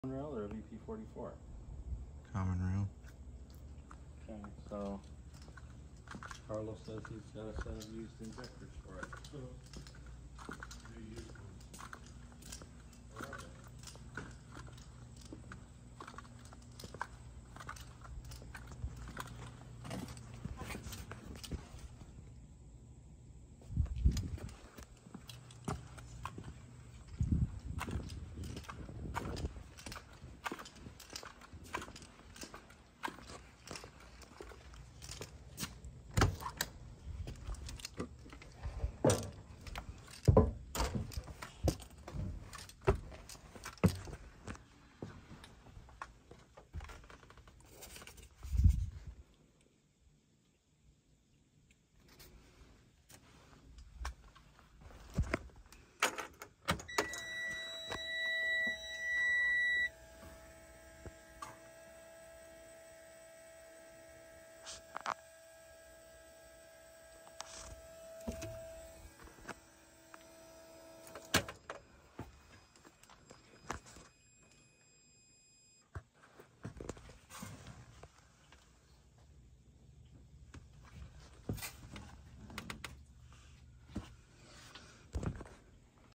rail or a VP44? Common rail. Okay, so Carlos says he's got a set of used injectors for it. So, do you use